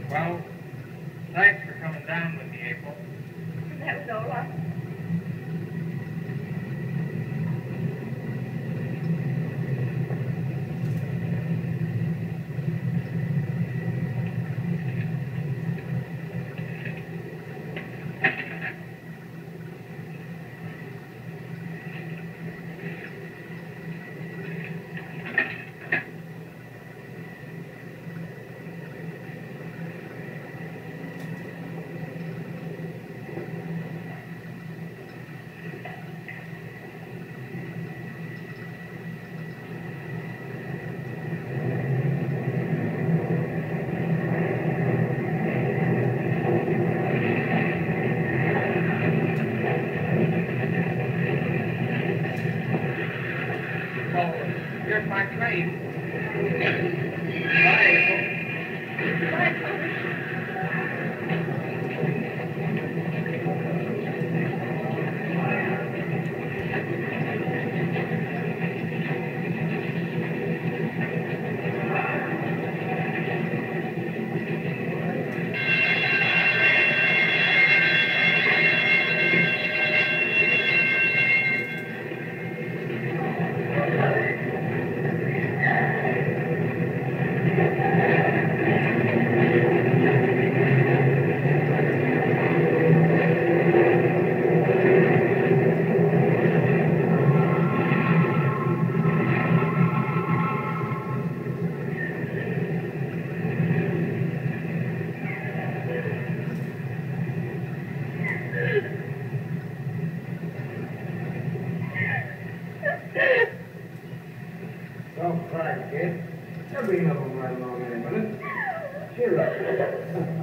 Well, thanks for coming down with me, April. That was all right. Here's my train. Bye, April. Bye, Tony. Don't cry, kid. They'll be home right along in a minute. Cheer up.